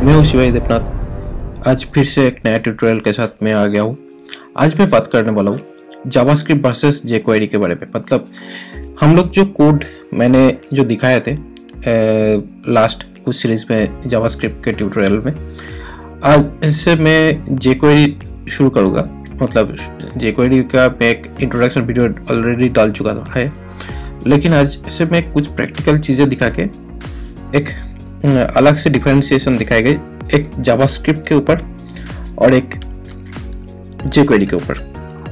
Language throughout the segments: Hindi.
मैं हूँ शिवाजी देवनाथ। आज फिर से एक नया ट्यूटोरियल के साथ मैं आ गया हूँ। आज मैं बात करने वाला हूँ जावास्क्रिप्ट वर्सेस जेक्वेरी के बारे में। मतलब हम लोग जो कोड मैंने जो दिखाए थे लास्ट कुछ सीरीज में जावास्क्रिप्ट के ट्यूटोरियल में, आज इससे मैं जेक्वेरी शुरू करूँगा। मतलब जेक्वेरी का मैं एक इंट्रोडक्शन वीडियो ऑलरेडी डाल चुका है, लेकिन आज से मैं कुछ प्रैक्टिकल चीज़ें दिखा के एक अलग से डिफरेंशिएशन दिखाए गए, एक जावास्क्रिप्ट के ऊपर और एक जेक्वेरी के ऊपर।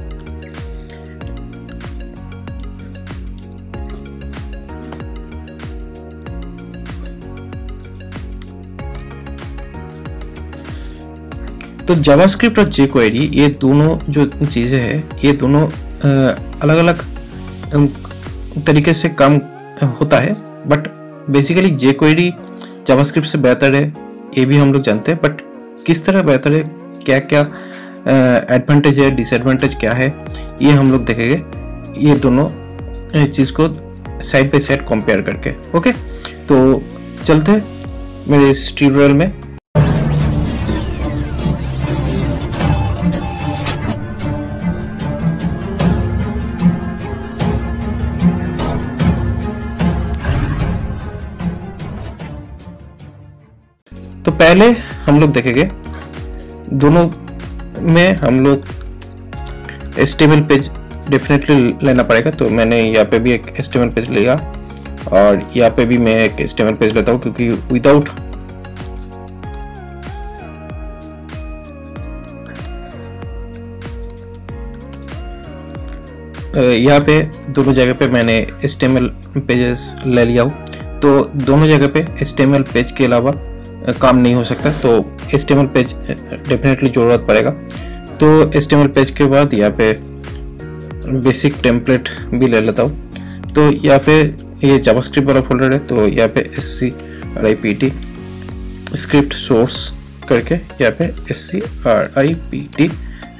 तो जावास्क्रिप्ट और जेक्वेरी ये दोनों जो चीज़ें हैं, ये दोनों अलग अलग तरीके से काम होता है। बट बेसिकली जेक्वेरी जावास्क्रिप्ट से बेहतर है, ये भी हम लोग जानते हैं। बट किस तरह बेहतर है, क्या क्या एडवांटेज है, डिसएडवांटेज क्या है, ये हम लोग देखेंगे, ये दोनों चीज़ को साइड बाय साइड कंपेयर करके। ओके, तो चलते हैं मेरे इस ट्यूटोरियल में। तो पहले हम लोग देखेंगे, दोनों में हम लोग HTML पेज डेफिनेटली लेना पड़ेगा। तो मैंने यहाँ पे भी एक HTML पेज लिया और यहाँ पे भी मैं एक HTML पेज लेता हूँ, क्योंकि विदाउट यहाँ पे दोनों जगह पे मैंने HTML पेजेस ले लिया हूँ। तो दोनों जगह पे HTML पेज के अलावा काम नहीं हो सकता, तो HTML पेज डेफिनेटली ज़रूरत पड़ेगा। तो HTML पेज के बाद यहाँ पे बेसिक टेम्पलेट भी ले लेता हूँ। तो यहाँ पे ये जावास्क्रिप्ट वाला फोल्डर है, तो यहाँ पे script स्क्रिप्ट सोर्स करके यहाँ पे script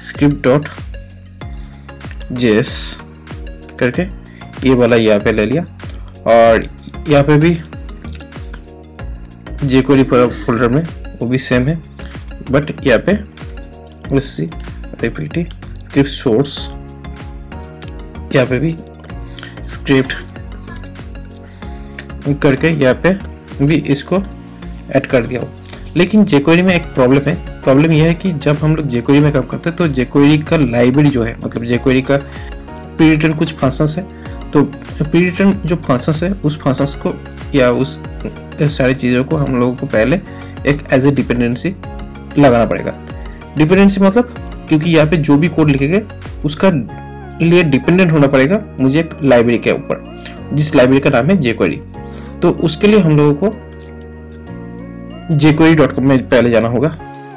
script.js करके ये वाला यहाँ पे ले लिया। और यहाँ पे भी जेक्वेरी फोल्डर में वो भी सेम है, बट यहाँ पे script स्क्रिप्ट सोर्स, यहाँ पे भी स्क्रिप्ट करके यहाँ पे भी इसको ऐड कर दिया हो। लेकिन जेक्वेरी में एक प्रॉब्लम है। प्रॉब्लम यह है कि जब हम लोग जेक्वेरी में काम करते हैं तो जेक्वेरी का लाइब्रेरी जो है, मतलब जेक्वेरी का प्री रिटन कुछ फंक्शंस है, तो प्री रिटन जो फंक्शंस है उस फंक्शंस को या उस सारी चीज़ों को हम लोगों को पहले एक एज ए डिपेंडेंसी लगाना पड़ेगा। डिपेंडेंसी मतलब, क्योंकि यहाँ पे जो भी कोड लिखेंगे उसका लिए डिपेंडेंट होना पड़ेगा मुझे एक लाइब्रेरी के ऊपर, जिस लाइब्रेरी का नाम है जेक्वेरी। तो उसके लिए हम लोगों को jquery.com में पहले जाना होगा।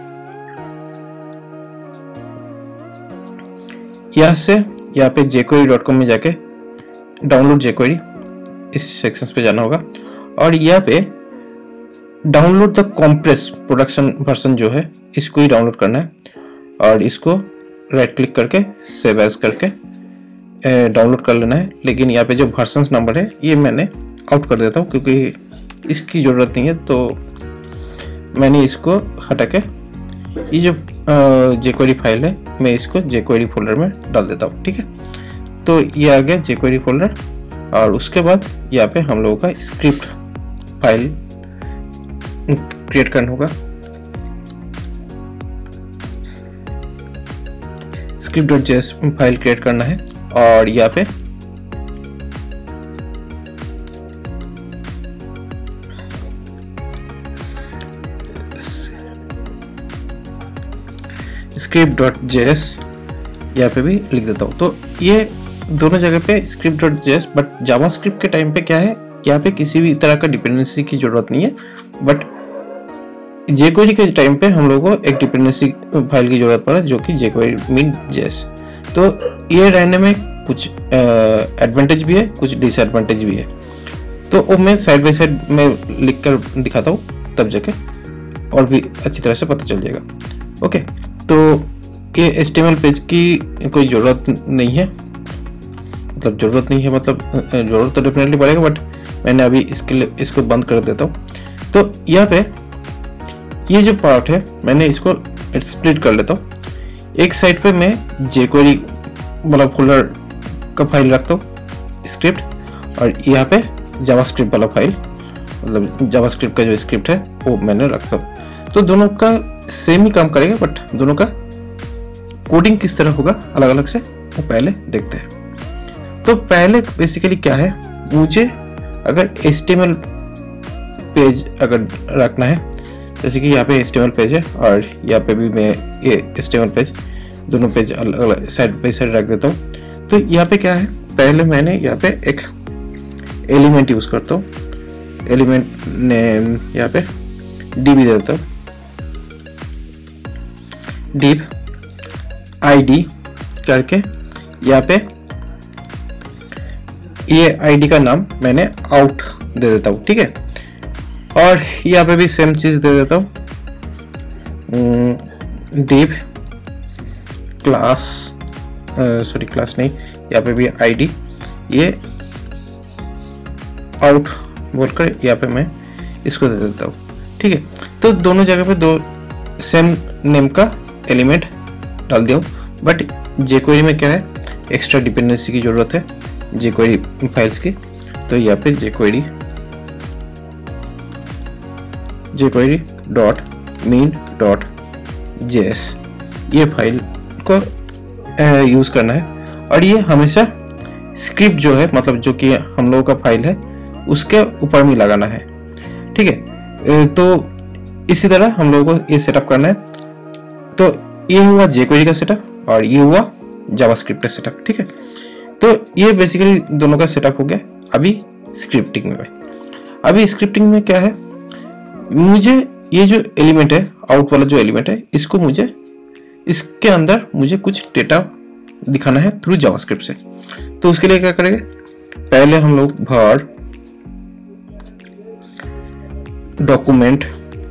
यहाँ से यहाँ पे jquery.com में जाके डाउनलोड जेक्वेरी इस सेक्शन पे जाना होगा, और यहाँ पे download the compress production version जो है इसको ही डाउनलोड करना है। और इसको राइट क्लिक करके सेव एज करके डाउनलोड कर लेना है। लेकिन यहाँ पे जो वर्जन नंबर है ये मैंने आउट कर देता हूँ, क्योंकि इसकी ज़रूरत नहीं है। तो मैंने इसको हटा के ये जो जेक्वेरी फाइल है मैं इसको जेक्वेरी फोल्डर में डाल देता हूँ। ठीक है, तो ये आ गया जेक्वेरी फोल्डर। और उसके बाद यहाँ पे हम लोगों का स्क्रिप्ट फाइल क्रिएट करना होगा। script.js फाइल क्रिएट करना है, और यहाँ पे script.js यहाँ पे भी लिख देता हूँ। तो ये दोनों जगह पे script.js, बट जावास्क्रिप्ट के टाइम पे क्या है, यहाँ पे किसी भी तरह का डिपेंडेंसी की जरूरत नहीं है। बट जेक्वेरी के टाइम पे हम लोगों को एक डिपेंडेंसी फाइल की जरूरत पड़ा, जो कि jquery.js। तो ये रहने में कुछ एडवांटेज भी है, कुछ डिसएडवांटेज भी है। तो वो मैं साइड बाय साइड में लिख कर दिखाता हूँ, तब जाके और भी अच्छी तरह से पता चल जाएगा। ओके, तो ये HTML पेज की कोई ज़रूरत नहीं है, मतलब ज़रूरत तो डेफिनेटली पड़ेगा, बट मैंने अभी इसके लिए इसको बंद कर देता हूँ। तो यहाँ पे ये जो पार्ट है मैंने इसको स्प्लिट कर लेता हूँ। एक साइड पे मैं jQuery वाला फोल्डर का फाइल रखता हूँ स्क्रिप्ट, और यहाँ पे जावास्क्रिप्ट वाला फाइल, मतलब जावास्क्रिप्ट का जो स्क्रिप्ट है वो मैंने रखता हूँ। तो दोनों का सेम ही काम करेगा, बट दोनों का कोडिंग किस तरह होगा अलग अलग से वो पहले देखते हैं। तो पहले बेसिकली क्या है, मुझे अगर HTML पेज अगर रखना है, जैसे कि यहाँ पे HTML पेज है और यहाँ पे भी मैं ये HTML पेज, दोनों पेज अलग अलग साइड बाई साइड रख देता हूँ। तो यहाँ पे क्या है, पहले मैंने यहाँ पे एक एलिमेंट यूज करता हूँ, एलिमेंट नेम यहाँ पे DB दे देता हूँ, div ID करके यहाँ पे ये ID का नाम मैंने आउट दे देता हूँ, ठीक है। और यहाँ पे भी सेम चीज दे देता हूँ, div क्लास, सॉरी क्लास नहीं, यहाँ पे भी ID ये आउट बोलकर यहाँ पे मैं इसको दे देता हूँ, ठीक है। तो दोनों जगह पे दो सेम नेम का एलिमेंट डाल दिया हूँ, बट jQuery में क्या है, एक्स्ट्रा डिपेंडेंसी की जरूरत है jQuery फाइल्स की। तो यहाँ पे jQuery.mean.js ये फाइल को यूज करना है, और ये हमेशा स्क्रिप्ट जो है, मतलब जो कि हम लोगों का फाइल है उसके ऊपर में लगाना है, ठीक है। तो इसी तरह हम लोगों को ये सेटअप करना है। तो ये हुआ jQuery का सेटअप और ये हुआ जावास्क्रिप्ट का सेटअप, ठीक है। तो ये बेसिकली दोनों का सेटअप हो गया। अभी स्क्रिप्टिंग में क्या है, मुझे ये जो एलिमेंट है, आउट वाला जो एलिमेंट है, इसको मुझे इसके अंदर मुझे कुछ डेटा दिखाना है थ्रू जावास्क्रिप्ट से। तो उसके लिए क्या करेंगे, पहले हम लोग var डॉक्यूमेंट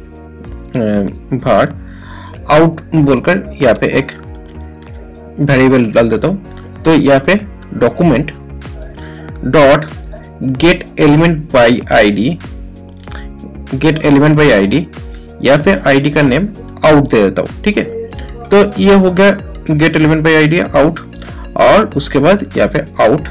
var आउट बोलकर यहाँ पे एक वेरिएबल डाल देता हूँ। तो यहाँ पे document dot get element by ID, यहाँ पे आईडी का नेम आउट दे देता हूँ, ठीक है। तो ये हो गया get element by ID out, और उसके बाद यहाँ पे out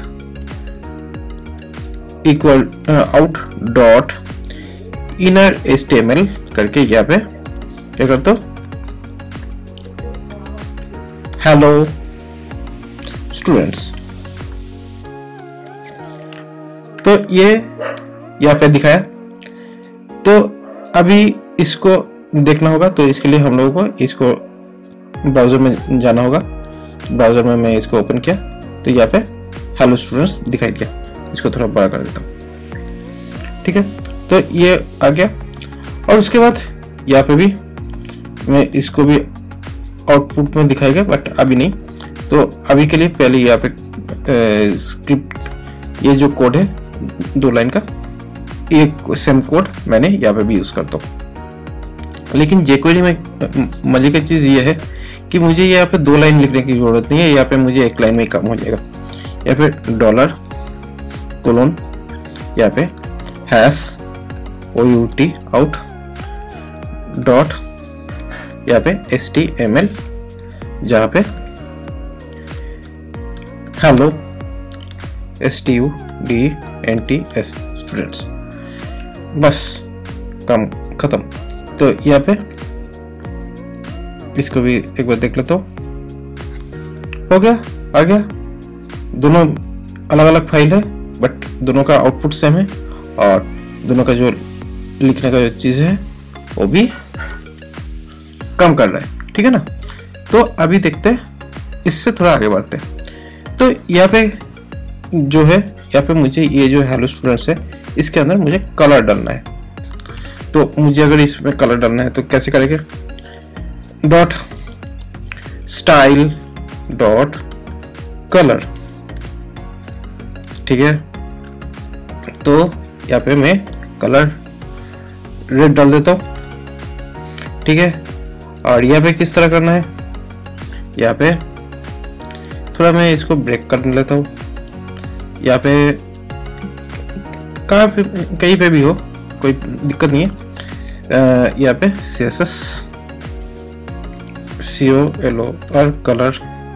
equal out dot inner HTML करके यहाँ पे क्या करता हूँ, हेलो स्टूडेंट्स। तो ये यहाँ पे दिखाया। तो अभी इसको देखना होगा, तो इसके लिए हम लोगों को इसको ब्राउजर में जाना होगा। ब्राउजर में मैं इसको ओपन किया तो यहाँ पे हेलो स्टूडेंट्स दिखाई दिया। इसको थोड़ा बड़ा कर देता हूँ, ठीक है। तो ये आ गया, और उसके बाद यहाँ पे भी मैं इसको भी आउटपुट में दिखाएगा, बट अभी नहीं। तो अभी के लिए पहले यहाँ पे स्क्रिप्ट, ये जो कोड है 2 लाइन का, एक सेम कोड मैंने यहाँ पे भी यूज करता हूँ। लेकिन jQuery में मजे की चीज ये है कि मुझे यहाँ पे 2 लाइन लिखने की जरूरत नहीं है, यहाँ पे मुझे 1 लाइन में काम हो जाएगा। यहाँ पे डॉलर कोलोन, यहाँ पे हैश out आउट डॉट, यहाँ पे HTML, जहाँ पे हेलो STUDENTS स्टूडेंट्स, बस काम खत्म। तो यहाँ पे इसको भी एक बार देख लेता हूँ, हो गया, आ गया। दोनों अलग अलग फाइल है, बट दोनों का आउटपुट सेम है, और दोनों का जो लिखने का जो चीज है वो भी काम कर रहा है, ठीक है ना। तो अभी देखते हैं, इससे थोड़ा आगे बढ़ते हैं। तो यहाँ पे जो है, यहाँ पे मुझे ये जो हेलो स्टूडेंट्स है, इसके अंदर मुझे कलर डालना है। तो मुझे अगर इसमें कलर डालना है तो कैसे करेंगे, डॉट स्टाइल डॉट कलर, ठीक है। तो यहाँ पे मैं कलर रेड डाल देता हूँ, ठीक है। और यहाँ पे किस तरह करना है, यहाँ पे थोड़ा मैं इसको ब्रेक कर लेता हूँ। यहाँ पे कहीं पे भी हो, कोई दिक्कत नहीं है। यहाँ पे CSS COLO और कलर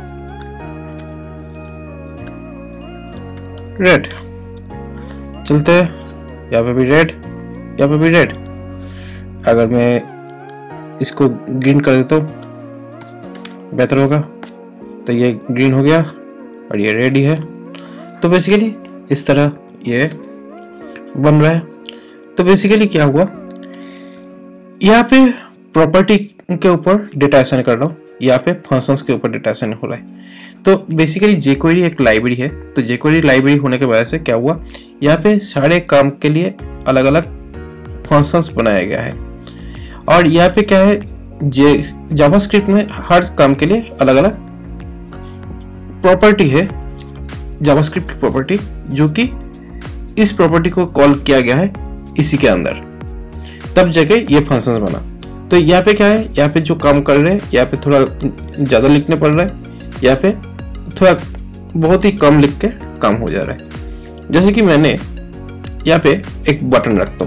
रेड, चलते हैं। यहाँ पे भी रेड, यहाँ पे भी रेड। अगर मैं इसको ग्रीन कर देता हूँ बेहतर होगा। तो ये ग्रीन हो गया और ये रेड ही है। तो बेसिकली इस तरह ये बन रहा है। तो बेसिकली क्या हुआ, यहाँ पे प्रॉपर्टी के ऊपर डेटा असाइन कर रहा हूँ, यहाँ पे फंक्शंस के ऊपर डेटा असाइन हो रहा है। तो बेसिकली jQuery एक लाइब्रेरी है। तो jQuery लाइब्रेरी होने के वजह से क्या हुआ, यहाँ पे सारे काम के लिए अलग अलग फंक्शंस बनाया गया है। और यहाँ पे क्या है, जावास्क्रिप्ट में हर काम के लिए अलग अलग प्रॉपर्टी है, जावास्क्रिप्ट की प्रॉपर्टी, जो कि इस प्रॉपर्टी को कॉल किया गया है इसी के अंदर, तब जाके ये फंक्शंस बना। तो यहाँ पे क्या है, यहाँ पे जो काम कर रहे हैं यहाँ पे थोड़ा ज़्यादा लिखने पड़ रहा है, यहाँ पे थोड़ा बहुत ही कम लिख के काम हो जा रहा है। जैसे कि मैंने यहाँ पे एक बटन रखता हूँ,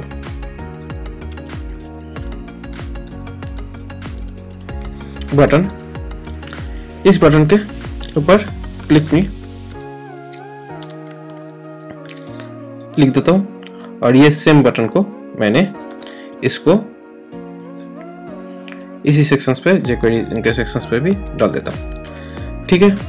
बटन, इस बटन के ऊपर क्लिक मी लिख देता हूँ और ये सेम बटन को मैंने इसको इसी सेक्शंस पे, jQuery इनके सेक्शंस पे भी डाल देता हूँ। ठीक है,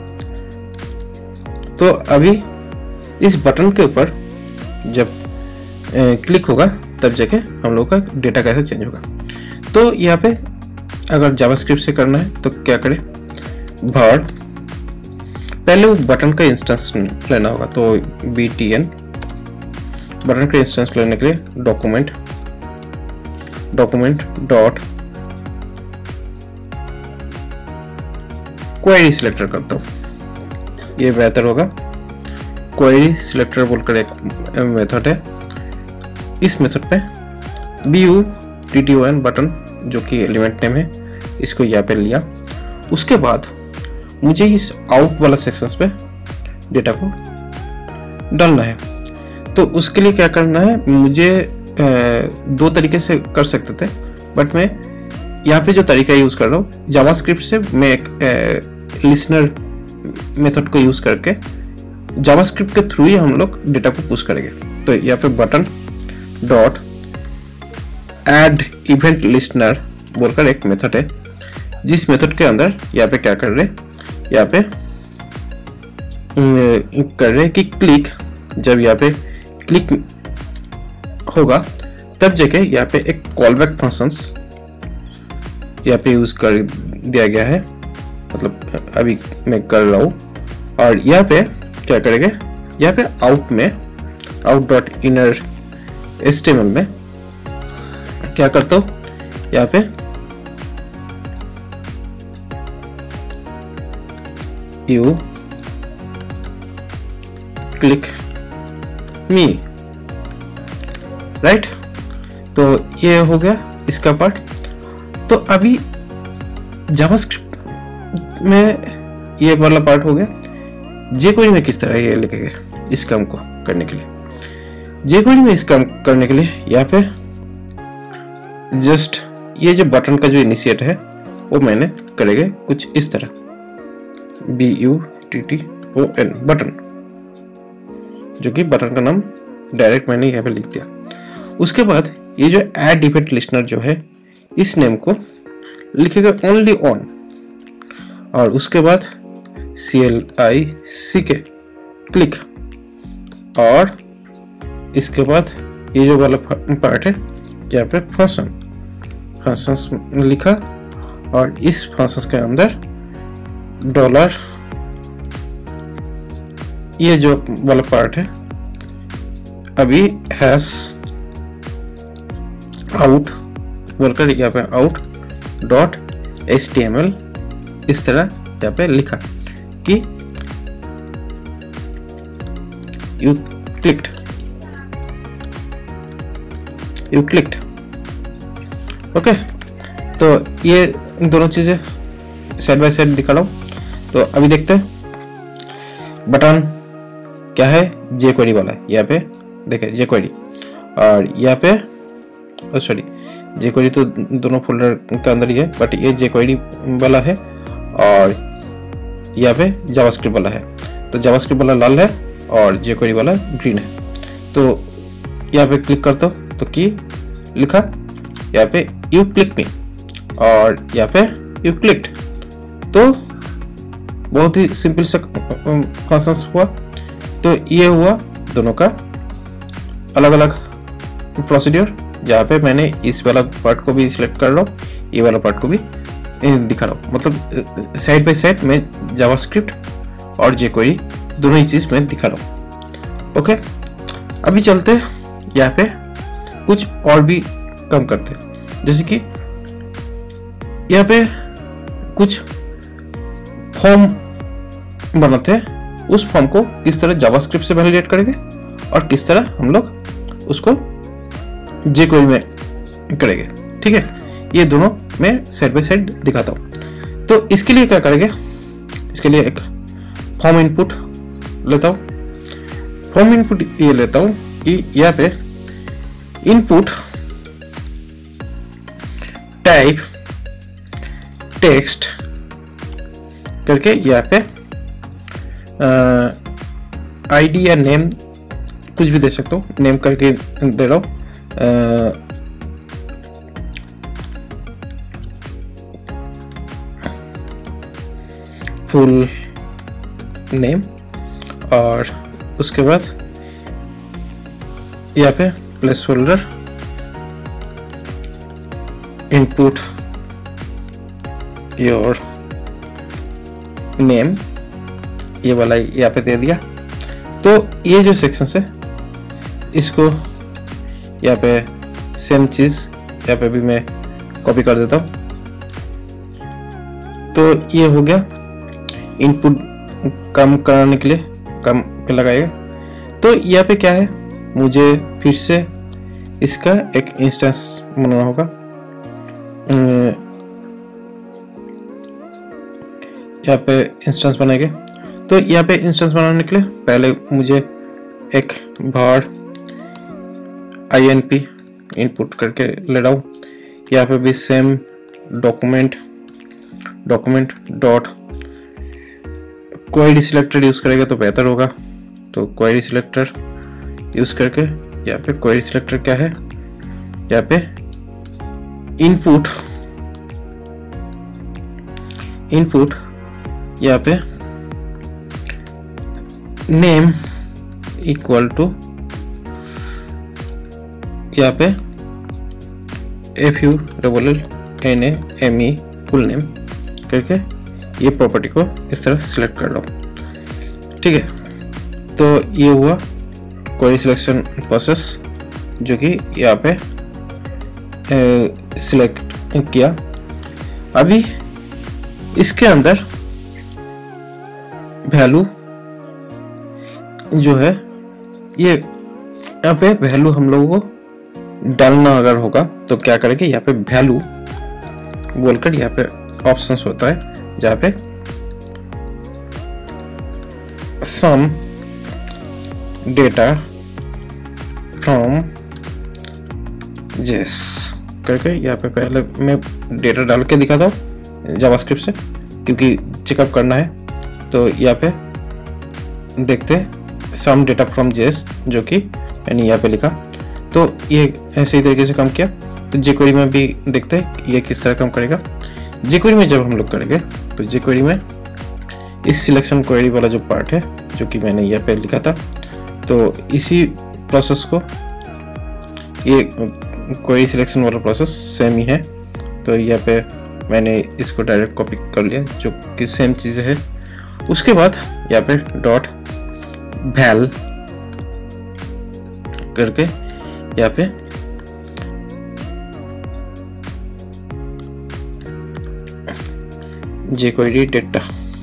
तो अभी इस बटन के ऊपर जब क्लिक होगा तब जाके हम लोग का डेटा कैसे चेंज होगा। तो यहाँ पे अगर जावास्क्रिप्ट से करना है तो क्या करें, var पहले वो बटन का इंस्टेंस लेना होगा। तो btn बटन का इंस्टेंस लेने के लिए डॉक्यूमेंट डॉट क्वेरी सिलेक्टर करता हूँ, ये बेहतर होगा। क्वेरी सिलेक्टर बोलकर एक मेथड है, इस मेथड पे button बटन जो कि एलिमेंट नेम है, इसको यहाँ पे लिया। उसके बाद मुझे इस आउट वाला सेक्शंस पे डेटा को डालना है। तो उसके लिए क्या करना है, मुझे दो तरीके से कर सकते थे, बट मैं यहाँ पे जो तरीका यूज़ कर रहा हूँ जावास्क्रिप्ट से, मैं एक लिसनर मेथड को यूज़ करके जावास्क्रिप्ट के थ्रू ही हम लोग डेटा को पुश करेंगे। तो यहाँ पे button dot add event listener बोलकर एक मेथड है, जिस मेथड के अंदर यहाँ पे क्या कर रहे हैं, यहाँ पे कर रहे हैं कि क्लिक, जब यहाँ पे क्लिक होगा तब जगह यहाँ पे एक कॉलबैक फंक्शंस यहाँ पे यूज कर दिया गया है, मतलब अभी मैं कर रहा हूँ। और यहाँ पे क्या करेंगे, यहाँ पे आउट में आउट डॉट इनर HTML में क्या करता हूँ, यहाँ पे यू क्लिक मी, राइट। तो ये हो गया इसका पार्ट। तो अभी जावास्क्रिप्ट में ये वाला पार्ट हो गया। jQuery में किस तरह ये लिखेंगे इस काम को करने के लिए, jQuery में इस काम करने के लिए यहाँ पे जस्ट ये जो बटन का जो इनिशिएट है वो मैंने करेंगे कुछ इस तरह, BUTTON बटन, जो कि बटन का नाम डायरेक्ट मैंने यहाँ पे लिख दिया। उसके बाद ये जो ऐड इवेंट लिस्टनर जो है, इस नेम को लिखेगा ओनली ऑन, और उसके बाद CLICK क्लिक, और इसके बाद ये जो वाला पार्ट है यहाँ पे फंक्शंस लिखा, और इस फंक्शंस के अंदर डॉलर, ये जो वाला पार्ट है अभी हैश आउट बोलकर यहाँ पे आउट डॉट HTML इस तरह यहाँ पे लिखा कि यू क्लिक्ड। ओके, तो ये दोनों चीजें साइड बाय साइड दिखा रहा हूँ। तो अभी देखते हैं बटन क्या है, jQuery वाला, यहाँ पे देखे jQuery, और यहाँ पे सॉरी jQuery तो दोनों फोल्डर के अंदर ही है, बट ये jQuery वाला है और यहाँ पे जावास्क्रिप्ट वाला है। तो जावास्क्रिप्ट वाला लाल है और jQuery वाला ग्रीन है। तो यहाँ पे क्लिक करता हूँ तो की लिखा, यहाँ पे यू क्लिक मी और यहाँ पे यू क्लिक्ड। तो बहुत ही सिंपल सा फंक्शंस हुआ। तो ये हुआ दोनों का अलग अलग प्रोसीड्यूर, जहाँ पे मैंने इस वाला पार्ट को भी सिलेक्ट कर रहा हूँ, ये वाला पार्ट को भी दिखा रहा हूँ। मतलब साइड बाय साइड मैं जावास्क्रिप्ट और jQuery दोनों ही चीज़ मैं दिखा रहा हूँ। ओके, अभी चलते यहाँ पे कुछ और भी कम करते, जैसे कि यहाँ पे कुछ फॉर्म बनाते हैं। उस फॉर्म को किस तरह जावास्क्रिप्ट से वैलिडेट करेंगे और किस तरह हम लोग उसको jQuery में करेंगे। ठीक है, ये दोनों मैं साइड बाय साइड दिखाता हूँ। तो इसके लिए क्या करेंगे, इसके लिए एक फॉर्म इनपुट लेता हूँ। फॉर्म इनपुट ये लेता हूँ कि यहाँ पे इनपुट टाइप टेक्स्ट करके यहाँ पे आईडी या नेम कुछ भी दे सकता हूँ, नेम करके दे रहा हूँ। फुल नेम और उसके बाद यहाँ पे placeholder input your name, ये वाला यहाँ पे दे दिया। तो ये जो सेक्शन है इसको यहाँ पे सेम चीज यहाँ पे भी मैं कॉपी कर देता हूँ। तो ये हो गया इनपुट काम कराने के लिए काम पे लगाएगा। तो यहाँ पे क्या है, मुझे फिर से इसका एक इंस्टेंस बनाना होगा। यहाँ पे इंस्टेंस बनाएंगे। तो यहाँ पे इंस्टेंस बनाने के लिए पहले मुझे एक var inp इनपुट करके ले रहा हूँ। यहाँ पे भी same document dot query selector use करेगा तो बेहतर होगा। तो क्वेरी सिलेक्टर यूज करके यहाँ पे क्वेरी सिलेक्टर क्या है, यहाँ पे इनपुट यहाँ पे नेम इक्वल टू यहाँ पे FULLNAME फुल नेम करके ये प्रॉपर्टी को इस तरह सिलेक्ट कर लो। ठीक है, तो ये हुआ क्वेरी सिलेक्शन प्रोसेस जो कि यहाँ पे सिलेक्ट किया। अभी इसके अंदर वैल्यू जो है, ये यहाँ पे वैल्यू हम लोगों को डालना अगर होगा तो क्या करेंगे, यहाँ पे वैल्यू बोलकर यहाँ पे ऑप्शंस होता है जहाँ पे सम डेटा फ्रॉम जेस करके यहाँ पे पहले मैं डेटा डाल के दिखाता हूँ जावास्क्रिप्ट से, क्योंकि चेकअप करना है। तो यहाँ पे देखते हैं सम डेटा फ्रॉम जेस जो कि मैंने यहाँ पे लिखा। तो ये ऐसे ही तरीके से काम किया। तो jQuery में भी देखते हैं ये किस तरह काम करेगा। jQuery में जब हम लोग करेंगे तो jQuery में इस सिलेक्शन क्वेरी वाला जो पार्ट है जो कि मैंने यहाँ पे लिखा था, तो इसी प्रोसेस को, ये क्वेरी सिलेक्शन वाला प्रोसेस सेम ही है। तो यहाँ पे मैंने इसको डायरेक्ट कॉपी कर लिया जो कि सेम चीज़ है। उसके बाद यहाँ पे डॉट वैल करके यहाँ पे jQuery डेटा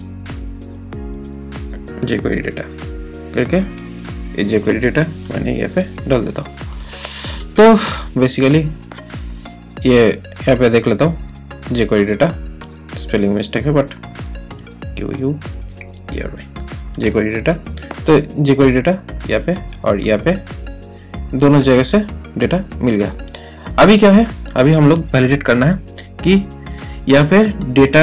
करके ये jQuery डेटा मैंने यहाँ पे डाल देता हूँ। तो बेसिकली ये यहाँ पे देख लेता हूँ jQuery डेटा, स्पेलिंग मिस्टेक है बट jQuery डेटा। तो jQuery डेटा यहाँ पे और यहाँ पे दोनों जगह से डेटा मिल गया। अभी क्या है, अभी हम लोग वैलिडेट करना है कि यहाँ पे डेटा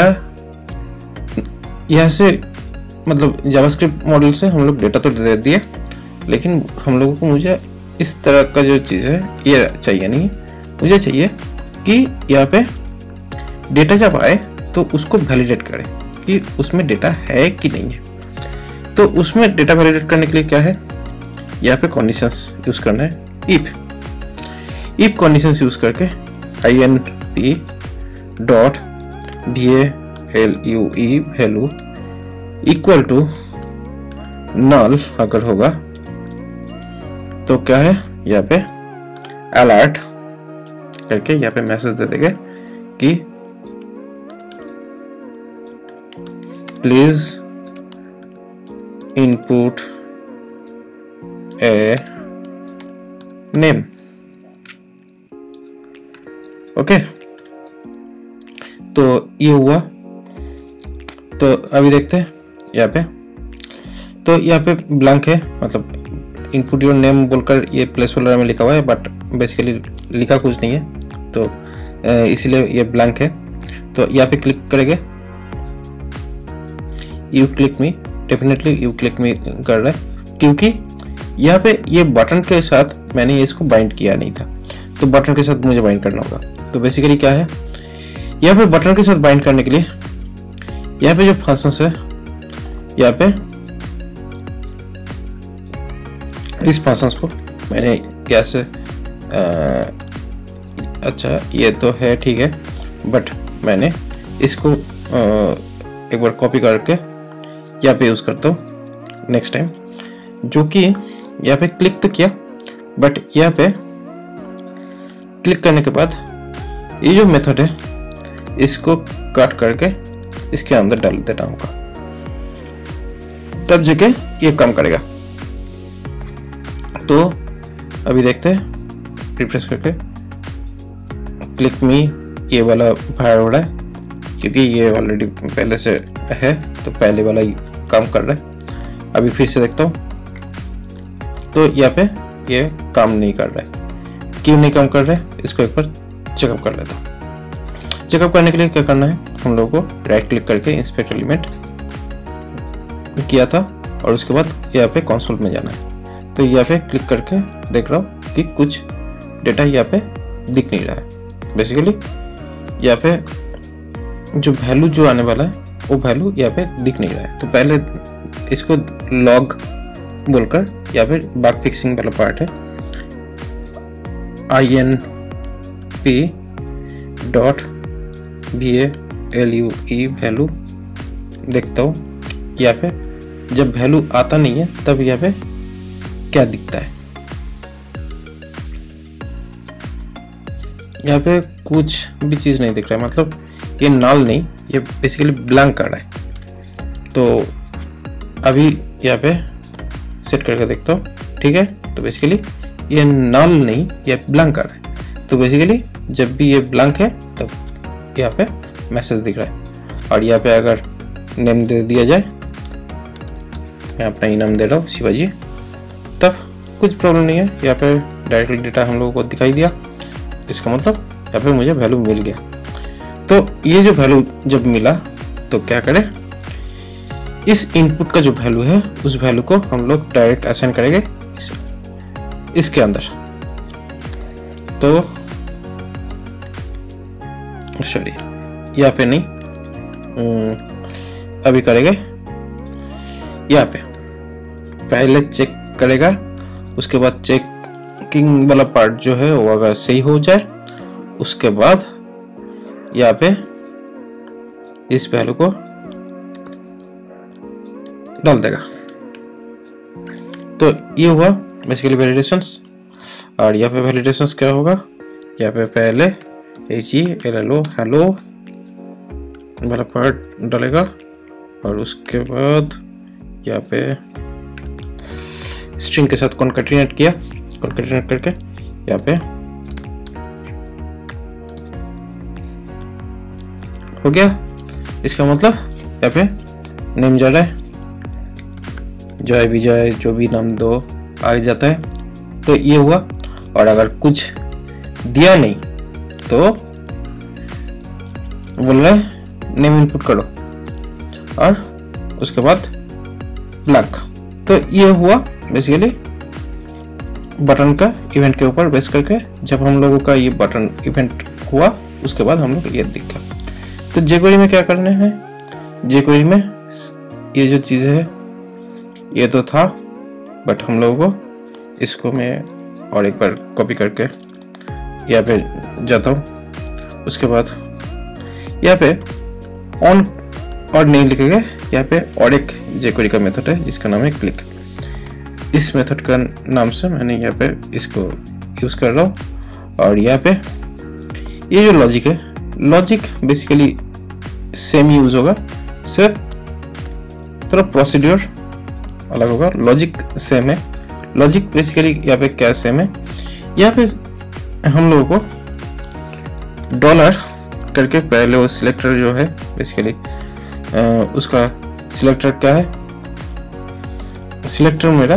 यहाँ से मतलब जावास्क्रिप्ट मॉडल से हम लोग डेटा तो दे दिए, लेकिन हम लोगों को मुझे इस तरह का जो चीज़ है ये चाहिए नहीं। मुझे चाहिए कि यहाँ पे डेटा जब आए तो उसको वैलिडेट करें कि उसमें डेटा है कि नहीं है। तो उसमें डेटा वैलिडेट करने के लिए क्या है, यहाँ पे कंडीशंस यूज़ करना है। इफ कंडीशंस यूज़ करके INP dot value value equal to null अगर होगा तो क्या है, यहाँ पे अलर्ट करके यहाँ पे मैसेज दे देंगे कि please input a name. Okay, तो ये हुआ। तो अभी देखते हैं यहाँ पे, तो यहाँ पे ब्लैंक है, मतलब इनपुट योर नेम बोलकर ये प्लेस होल्डर में लिखा हुआ है, बट बेसिकली लिखा कुछ नहीं है, तो इसीलिए ये ब्लैंक है। तो यहाँ पे क्लिक करेंगे, you click me, definitely you click me कर रहा है, क्योंकि यहाँ पे ये बटन के साथ मैंने इसको बाइंड किया नहीं था, तो बटन के साथ मुझे बाइंड करना होगा। तो बेसिकली क्या है, यहाँ पे बटन के साथ बाइंड करने के लिए यहाँ पे जो फंक्शंस है, यहाँ पे इस फंक्शंस को मैंने कैसे अच्छा ये तो है ठीक है, बट मैंने इसको एक बार कॉपी करके यहाँ पे यूज़ करता हूँ नेक्स्ट टाइम, जो कि यहाँ पे क्लिक तो किया, बट यहाँ पे क्लिक करने के बाद ये जो मेथड है इसको काट करके इसके अंदर डाल देता हूँ, तब जगह ये काम करेगा। तो अभी देखते हैं, रिफ्रेश करके क्लिक मी, ये वाला फायर हो रहा है क्योंकि ये ऑलरेडी पहले से है, तो पहले वाला ही काम कर रहा है। अभी फिर से देखता हूँ, तो यहाँ पे ये काम नहीं कर रहा है। क्यों नहीं काम कर रहा है, इसको एक बार चेकअप कर लेता हूँ। चेकअप करने के लिए क्या करना है, हम लोगों को राइट क्लिक करके इंस्पेक्ट एलिमेंट किया था और उसके बाद यहाँ पे कंसोल में जाना है। तो यहाँ पे क्लिक करके देख रहा हूँ कि कुछ डेटा यहाँ पे दिख नहीं रहा है। बेसिकली यहाँ पे जो वैल्यू जो आने वाला है वो वैल्यू यहाँ पे दिख नहीं रहा है। तो पहले इसको लॉग बोलकर यहाँ पे बग फिक्सिंग वाला पार्ट है, INP डॉट value वैल्यू देखता हूँ। यहाँ पे जब वैल्यू आता नहीं है तब यहाँ पे क्या दिखता है, यहाँ पे कुछ भी चीज़ नहीं दिख रहा है, मतलब ये नल नहीं, ये बेसिकली ब्लैंक कर रहा है। तो अभी यहाँ पे सेट करके देखता हूँ, ठीक है। तो बेसिकली ये नल नहीं, ये ब्लैंक कर रहा है। तो बेसिकली जब भी ये ब्लैंक है तब यहाँ पे मैसेज दिख रहा है। और यहाँ पे अगर नेम दे दिया जाए, मैं अपना ही नाम दे रहा हूँ शिवाजी, तब कुछ प्रॉब्लम नहीं है। यहाँ पे डायरेक्टली डेटा हम लोगों को दिखाई दिया, इसका मतलब यहाँ पे मुझे वैल्यू मिल गया। तो ये जो वैल्यू जब मिला तो क्या करें, इस इनपुट का जो वैल्यू है उस वैल्यू को हम लोग डायरेक्ट असाइन करेंगे इसके अंदर। तो सॉरी यहाँ पे नहीं, अभी करेंगे यहाँ पे पहले चेक करेगा, उसके बाद चेकिंग वाला पार्ट जो है वो अगर सही हो जाए उसके बाद यहाँ पे इस वैल्यू को डाल देगा। तो ये हुआ बेसिकली वैलिडेशंस। और यहाँ पे वैलिडेशंस क्या होगा, यहाँ पे पहले HELLO हेलो वाला पार्ट डालेगा और उसके बाद यहाँ पे स्ट्रिंग के साथ कॉन्कैटिनेट किया, कॉन्कैटिनेट करके यहाँ पे हो गया। इसका मतलब यहाँ पे नेम जा रहा है, जय विजय जो भी नाम दो आ जाता है। तो ये हुआ। और अगर कुछ दिया नहीं तो बोल रहा है नेम इनपुट करो और उसके बाद ब्लैंक। तो ये हुआ बेसिकली बटन का इवेंट के ऊपर बेस करके। जब हम लोगों का ये बटन इवेंट हुआ उसके बाद हम लोग ये दिखा। तो jQuery में क्या करना है, jQuery में ये जो चीज़ है ये तो था, बट हम लोगों को इसको मैं और एक बार कॉपी करके यहाँ पे जाता हूँ। उसके बाद यहाँ पे ऑन और नहीं लिखेंगे, यहाँ पे और एक jQuery का मेथड है जिसका नाम है क्लिक। इस मेथड का नाम से मैंने यहाँ पे इसको यूज़ कर रहा हूँ। और यहाँ पे ये जो लॉजिक है, लॉजिक बेसिकली सेम यूज होगा, सिर्फ थोड़ा प्रोसीड्यूर अलग होगा। लॉजिक सेम है। लॉजिक बेसिकली यहाँ पे क्या सेम है, यहाँ पे हम लोगों को डॉलर करके पहले वो सिलेक्टर जो है बेसिकली उसका सिलेक्टर क्या है, सिलेक्टर मेरा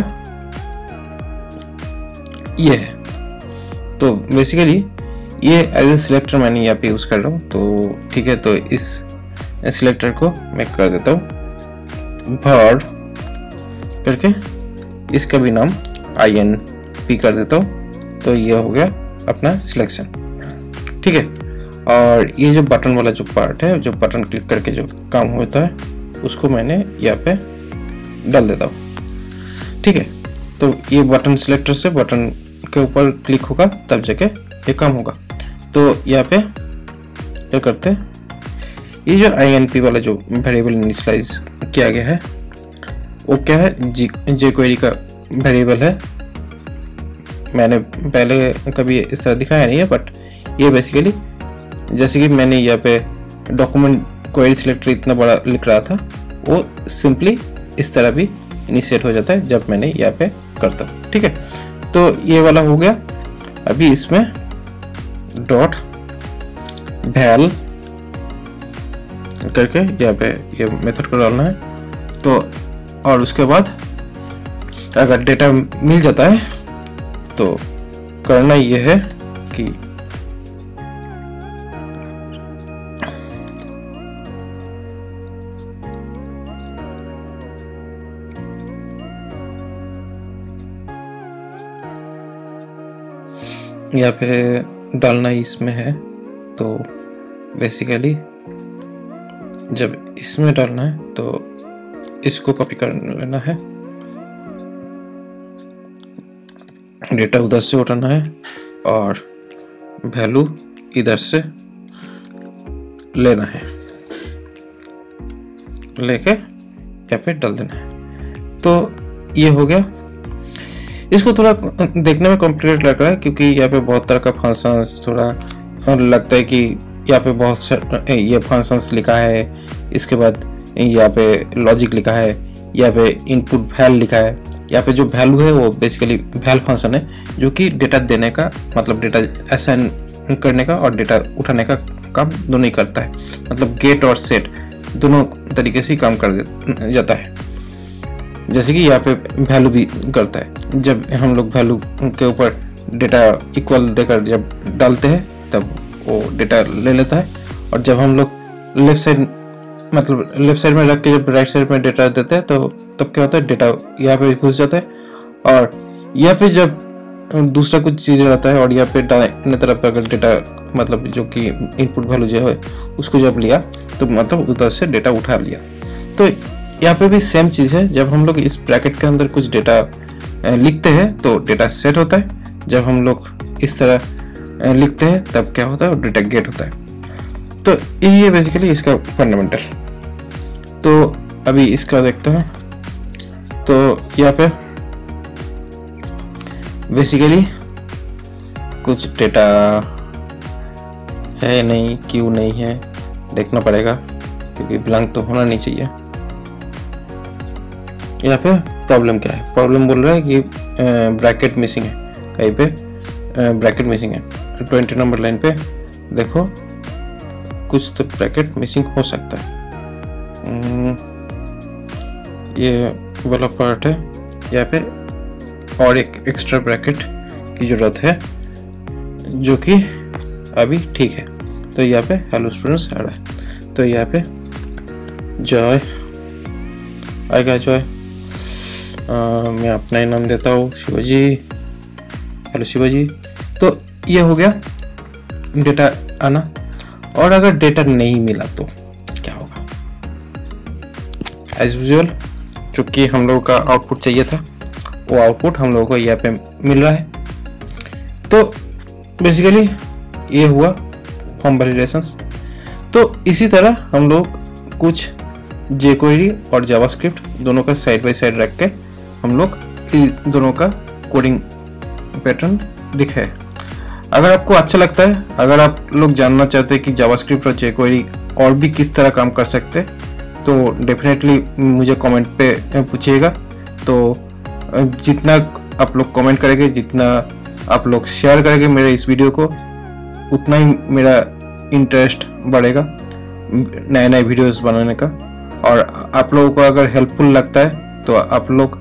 ये है। तो बेसिकली ये एज ए सिलेक्टर मैंने यहाँ पे यूज़ कर रहा हूँ। तो ठीक है, तो इस सिलेक्टर को मैं कर देता हूँ भर करके, इसका भी नाम INP कर देता हूँ। तो ये हो गया अपना सिलेक्शन, ठीक है। और ये जो बटन वाला जो पार्ट है, जो बटन क्लिक करके जो काम होता है, उसको मैंने यहाँ पे डाल देता हूँ, ठीक है। तो ये बटन सिलेक्टर से बटन के ऊपर क्लिक होगा तब जाके ये काम होगा। तो यहाँ पे क्या करते हैं, ये जो INP वाला जो वेरिएबल इनिशियलाइज किया गया है वो क्या है, jQuery का वेरिएबल है। मैंने पहले कभी इस तरह दिखाया नहीं है, बट ये बेसिकली जैसे कि मैंने यहाँ पे डॉक्यूमेंट क्वेरी सिलेक्टर इतना बड़ा लिख रहा था, वो सिंपली इस तरह भी इनिशिएट हो जाता है जब मैंने यहाँ पे करता हूँ, ठीक है। तो ये वाला हो गया। अभी इसमें डॉट वैल करके यहाँ पे ये मेथड को डालना है। तो और उसके बाद अगर डेटा मिल जाता है तो करना ये है कि यहाँ पे डालना इसमें है। तो बेसिकली जब इसमें डालना है तो इसको कॉपी कर लेना है, डेटा उधर से उठाना है और वैल्यू इधर से लेना है, लेके यहाँ पे डाल देना है। तो ये हो गया। इसको थोड़ा देखने में कॉम्प्लिकेटेड लग रहा है क्योंकि यहाँ पे बहुत तरह का फंक्शंस, थोड़ा लगता है कि यहाँ पे बहुत सारे ये फंक्शंस लिखा है, इसके बाद यहाँ पे लॉजिक लिखा है, यहाँ पे इनपुट वैल लिखा है। यहाँ पे जो वैल्यू है वो बेसिकली वैल फंक्शन है जो कि डेटा देने का, मतलब डेटा असाइन करने का और डेटा उठाने का काम दोनों ही करता है। मतलब गेट और सेट दोनों तरीके से काम कर जाता है। जैसे कि यहाँ पे वैल्यू भी करता है, जब हम लोग वैल्यू के ऊपर डेटा इक्वल देकर जब डालते हैं तब वो डेटा ले लेता है। और जब हम लोग लेफ्ट साइड में रख के जब राइट साइड में डेटा देते हैं तो तब क्या होता है, डेटा यहाँ पे घुस जाता है। और यहाँ पे जब दूसरा कुछ चीज़ रहता है और यहाँ पे दाहिने तरफ अगर डेटा, मतलब जो कि इनपुट वैल्यू जो है उसको जब लिया तो मतलब उधर से डेटा उठा लिया। तो यहाँ पे भी सेम चीज़ है। जब हम लोग इस ब्रैकेट के अंदर कुछ डेटा लिखते हैं तो डेटा सेट होता है, जब हम लोग इस तरह लिखते हैं तब क्या होता है, डेटा गेट होता है। तो ये बेसिकली इसका फंडामेंटल। तो अभी इसका देखते हैं। तो यहाँ पे बेसिकली कुछ डेटा है नहीं, क्यों नहीं है देखना पड़ेगा क्योंकि ब्लैंक तो होना नहीं चाहिए। यहाँ पे प्रॉब्लम क्या है, प्रॉब्लम बोल रहा है कि ब्रैकेट मिसिंग है, कहीं पे ब्रैकेट मिसिंग है। 20 नंबर लाइन पे देखो कुछ तो ब्रैकेट मिसिंग हो सकता है। ये वाला पार्ट है, यहाँ पे और एक एक्स्ट्रा ब्रैकेट की जरूरत है जो कि अभी ठीक है। तो यहाँ पे हेलो स्टूडेंट्स आ रहा है। तो यहाँ पे जॉय आएगा, जॉय मैं अपना ही नाम देता हूँ, शिवाजी। हेलो शिवाजी। तो ये हो गया डेटा आना। और अगर डेटा नहीं मिला तो क्या होगा? एज यूजुअल चूंकि हम लोगों का आउटपुट चाहिए था, वो आउटपुट हम लोगों को यहाँ पे मिल रहा है। तो बेसिकली ये हुआ फॉर्म वैलिडेशंस। तो इसी तरह हम लोग कुछ jQuery और जावास्क्रिप्ट दोनों का साइड बाय साइड रख के हम लोग दोनों का कोडिंग पैटर्न दिखाए। अगर आपको अच्छा लगता है, अगर आप लोग जानना चाहते हैं कि जावास्क्रिप्ट और jQuery और भी किस तरह काम कर सकते हैं, तो डेफिनेटली मुझे कमेंट पे पूछिएगा। तो जितना आप लोग कमेंट करेंगे, जितना आप लोग शेयर करेंगे मेरे इस वीडियो को, उतना ही मेरा इंटरेस्ट बढ़ेगा नए नए वीडियोस बनाने का। और आप लोगों को अगर हेल्पफुल लगता है तो आप लोग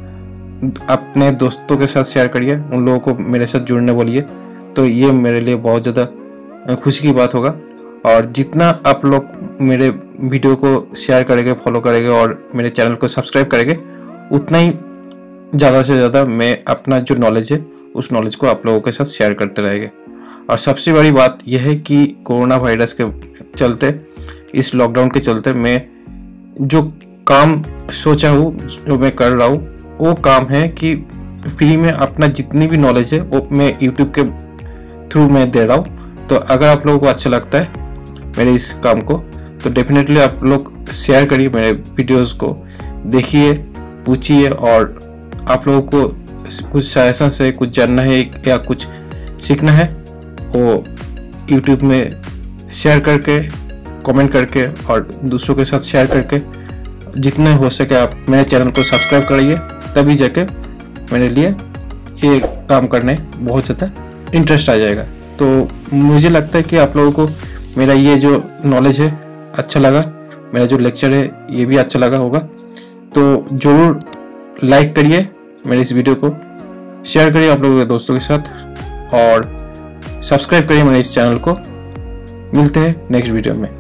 अपने दोस्तों के साथ शेयर करिए, उन लोगों को मेरे साथ जुड़ने बोलिए। तो ये मेरे लिए बहुत ज़्यादा खुशी की बात होगा। और जितना आप लोग मेरे वीडियो को शेयर करेंगे, फॉलो करेंगे और मेरे चैनल को सब्सक्राइब करेंगे, उतना ही ज़्यादा से ज़्यादा मैं अपना जो नॉलेज है उस नॉलेज को आप लोगों के साथ शेयर करते रहेंगे। और सबसे बड़ी बात यह है कि कोरोना वायरस के चलते, इस लॉकडाउन के चलते, मैं जो काम सोचा हूँ, जो मैं कर रहा हूँ, वो काम है कि फ्री में अपना जितनी भी नॉलेज है वो मैं यूट्यूब के थ्रू मैं दे रहा हूँ। तो अगर आप लोगों को अच्छा लगता है मेरे इस काम को, तो डेफिनेटली आप लोग शेयर करिए, मेरे वीडियोस को देखिए, पूछिए। और आप लोगों को कुछ सजेशन है, कुछ जानना है या कुछ सीखना है, वो यूट्यूब में शेयर करके, कमेंट करके और दूसरों के साथ शेयर करके जितने हो सके आप मेरे चैनल को सब्सक्राइब करिए। तभी जाके मेरे लिए ये काम करने बहुत ज़्यादा इंटरेस्ट आ जाएगा। तो मुझे लगता है कि आप लोगों को मेरा ये जो नॉलेज है अच्छा लगा, मेरा जो लेक्चर है ये भी अच्छा लगा होगा। तो ज़रूर लाइक करिए मेरे इस वीडियो को, शेयर करिए आप लोगों के दोस्तों के साथ और सब्सक्राइब करिए मेरे इस चैनल को। मिलते हैं नेक्स्ट वीडियो में।